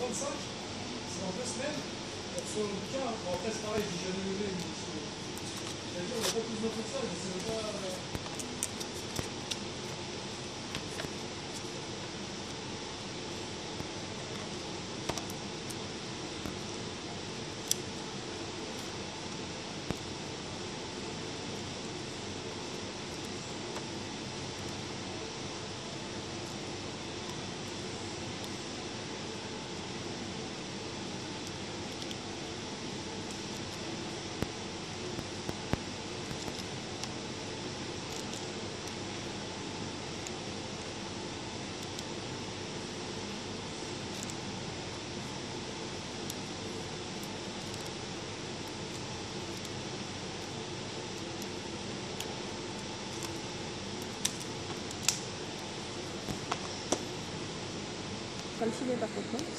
25, c'est dans 2 semaines. On reçoit le bouquin. Bon, après, c'est pareil, j'ai jamais levé. C'est-à-dire, on n'a pas plus d'infos que ça. Je sais pas. Pas le filet par contre, non?